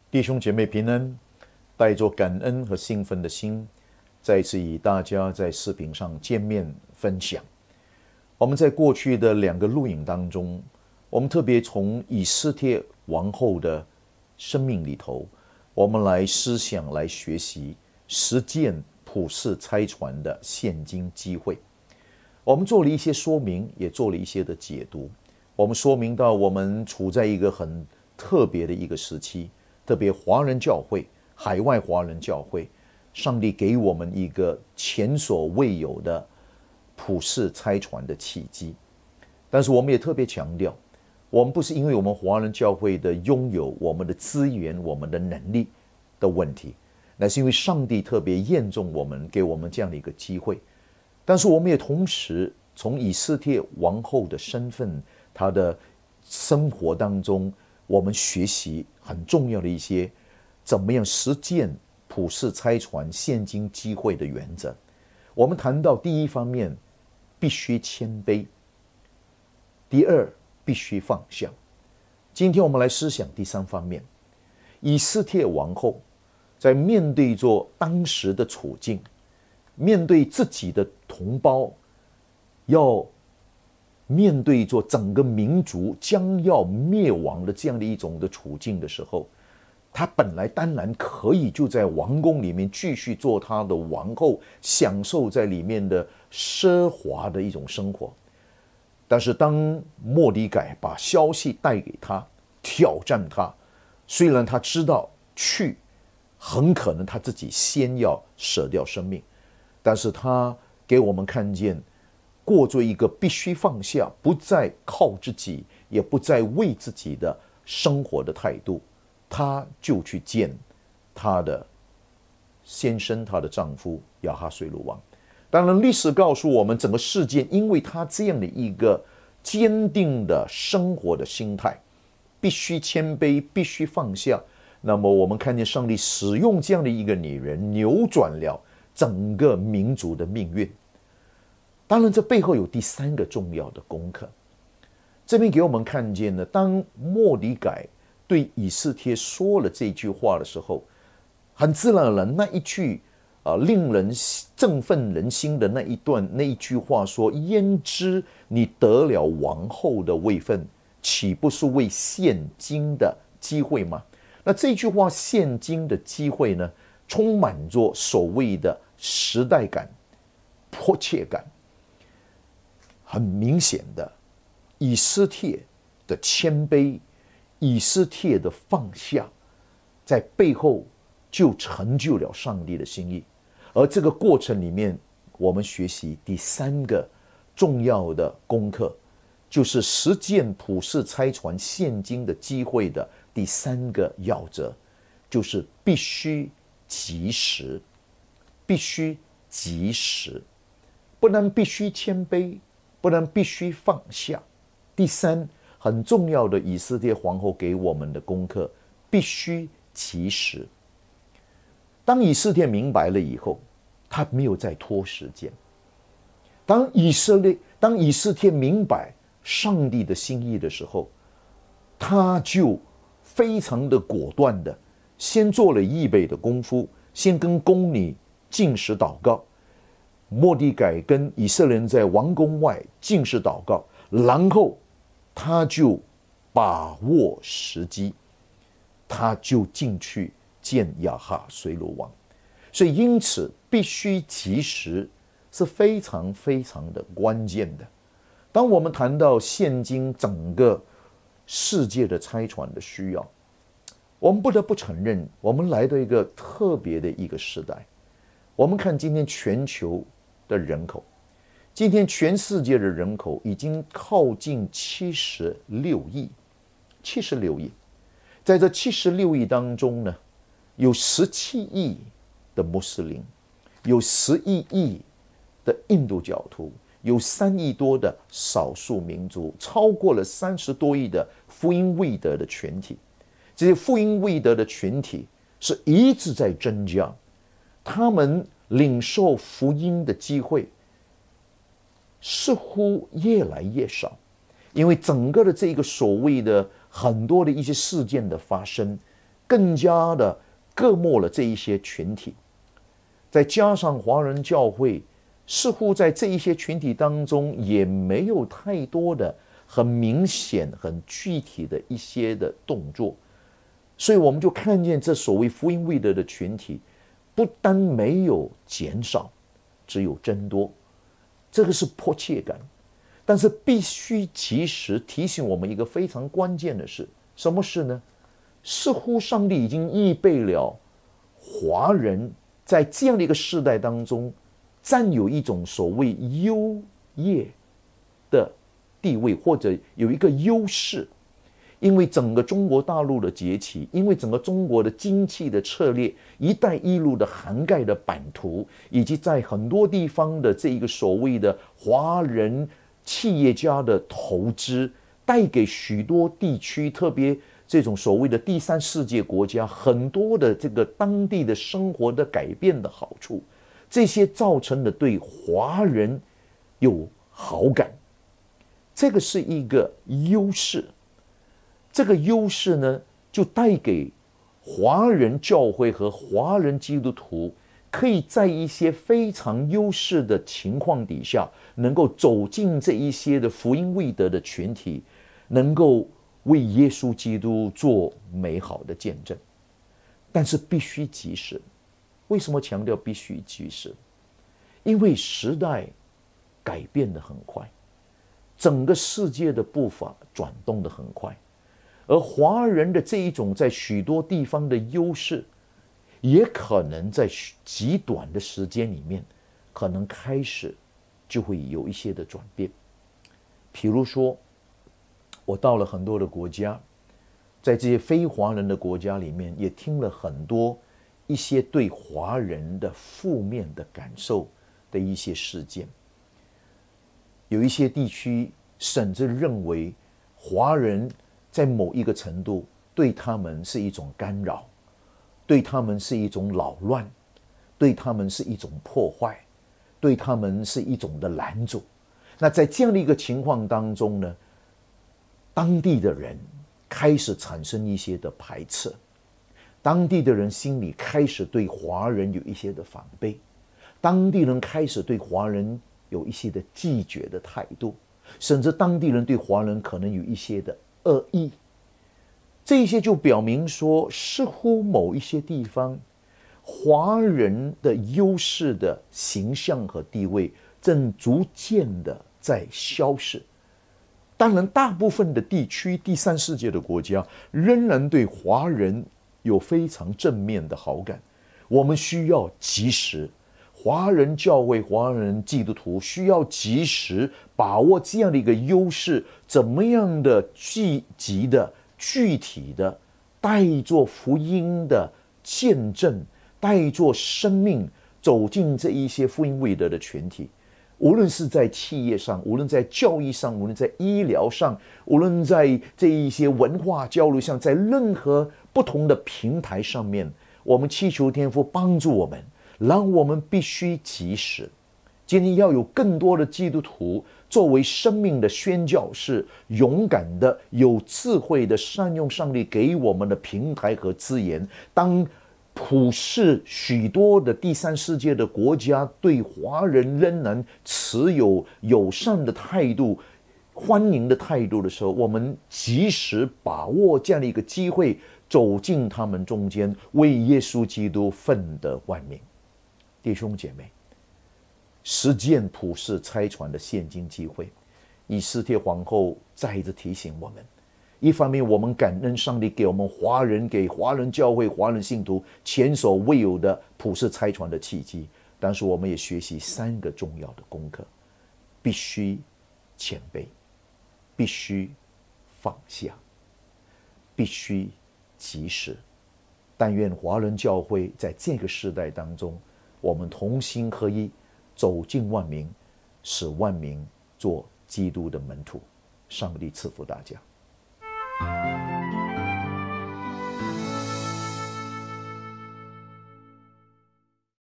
弟兄姐妹平安，带着感恩和兴奋的心，再一次与大家在视频上见面分享。我们在过去的2个录影当中，我们特别从以斯帖王后的生命里头，我们来思想、来学习、实践普世差传的现今机会。我们做了一些说明，也做了一些的解读。我们说明到，我们处在一个很特别的一个时期，特别华人教会、海外华人教会，上帝给我们一个前所未有的普世差传的契机。但是我们也特别强调，我们不是因为我们华人教会的拥有我们的资源、我们的能力的问题，那是因为上帝特别验重我们，给我们这样的一个机会。但是我们也同时从以斯帖王后的身份，她的生活当中，我们学习很重要的一些怎么样实践普世差传现今机会的原则。我们谈到第一方面，必须谦卑；第二，必须放下。今天我们来思想第3方面，以斯帖王后在面对着当时的处境，面对自己的同胞，要面对着整个民族将要灭亡的这样的一种的处境的时候，她本来当然可以就在王宫里面继续做她的王后，享受在里面的奢华的一种生活。但是当末底改把消息带给她，挑战她，虽然她知道去很可能她自己先要舍掉生命，但是她给我们看见过着一个必须放下，不再靠自己，也不再为自己的生活的态度。她就去见她的先生，她的丈夫亚哈随鲁王。当然历史告诉我们，整个事件因为她这样的一个坚定的生活的心态，必须谦卑，必须放下，那么我们看见上帝使用这样的一个女人，扭转了整个民族的命运。当然这背后有第3个重要的功课。这边给我们看见呢，当末底改对以斯帖说了这句话的时候，很自然而然那一句令人振奋人心的那一句话说，焉知你得了王后的位分，岂不是为现今的机会吗？那这句话现今的机会呢，充满着所谓的时代感、迫切感。很明显的，以斯帖的谦卑，以斯帖的放下，在背后就成就了上帝的心意。而这个过程里面，我们学习第3个重要的功课，就是实践普世差传现今的机会的第3个要则，就是必须及时，必须及时，不但必须谦卑，不然必须放下。第3，很重要的以斯帖皇后给我们的功课，必须及时。当以斯帖明白了以后，他没有再拖时间。当以斯帖明白上帝的心意的时候，他就非常的果断的先做了预备的功夫，先跟宫女禁食祷告。末底改跟以色列人在王宫外禁食祷告，然后他就把握时机，他就进去见亚哈随鲁王。所以因此必须及时是非常非常的关键的。当我们谈到现今整个世界的差传的需要，我们不得不承认，我们来到一个特别的一个时代。我们看今天全球的人口，今天全世界的人口已经靠近76亿，76亿。在这76亿当中呢，有17亿的穆斯林，有11亿的印度教徒，有3亿多的少数民族，超过了30多亿的福音未得的群体。这些福音未得的群体是一直在增加，他们领受福音的机会似乎越来越少，因为整个的这个所谓的很多的一些事件的发生， 更加的割没了这一些群体。再加上华人教会似乎在这一些群体当中也没有太多的很明显很具体的一些的动作，所以我们就看见这所谓福音未得的群体不单没有减少，只有增多。这个是迫切感，但是必须及时提醒我们一个非常关键的事。什么事呢？似乎上帝已经预备了华人在这样的一个世代当中占有一种所谓优越的地位，或者有一个优势。因为整个中国大陆的崛起，因为整个中国的经济的策略，一带一路的涵盖的版图，以及在很多地方的这一个所谓的华人企业家的投资，带给许多地区，特别这种所谓的第三世界国家很多的这个当地的生活的改变的好处，这些造成的对华人有好感，这个是一个优势。这个优势呢，就带给华人教会和华人基督徒可以在一些非常优势的情况底下，能够走进这一些的福音未得的群体，能够为耶稣基督做美好的见证。但是必须及时。为什么强调必须及时？因为时代改变得很快，整个世界的步伐转动得很快，而华人的这一种在许多地方的优势，也可能在极短的时间里面，可能开始就会有一些的转变。比如说，我到了很多的国家，在这些非华人的国家里面，也听了很多一些对华人的负面的感受的一些事件。有一些地区甚至认为华人在某一个程度对他们是一种干扰，对他们是一种扰乱，对他们是一种破坏，对他们是一种的拦阻。那在这样的一个情况当中呢，当地的人开始产生一些的排斥，当地的人心里开始对华人有一些的防备，当地人开始对华人有一些的拒绝的态度，甚至当地人对华人可能有一些的恶意。这些就表明说，似乎某一些地方华人的优势的形象和地位正逐渐的在消逝。当然大部分的地区，第三世界的国家仍然对华人有非常正面的好感。我们需要及时，华人教会、华人基督徒需要及时把握这样的一个优势，怎么样的积极的具体的带作福音的见证，带作生命走进这一些福音未得的群体。无论是在企业上，无论在教育上，无论在医疗上，无论在这一些文化交流上，在任何不同的平台上面，我们祈求天父帮助我们，让我们必须及时。今天要有更多的基督徒作为生命的宣教士，勇敢的、有智慧的善用上帝给我们的平台和资源。当普世许多的第三世界的国家对华人仍然持有友善的态度、欢迎的态度的时候，我们及时把握这样的一个机会，走进他们中间，为耶稣基督奋得万民。弟兄姐妹，实践普世差传的现今机会，以斯帖皇后再一次提醒我们，一方面我们感恩上帝给我们华人、给华人教会、华人信徒前所未有的普世差传的契机，但是我们也学习3个重要的功课：必须谦卑，必须放下，必须及时。但愿华人教会在这个时代当中，我们同心合一，走进万民，使万民做基督的门徒。上帝赐福大家。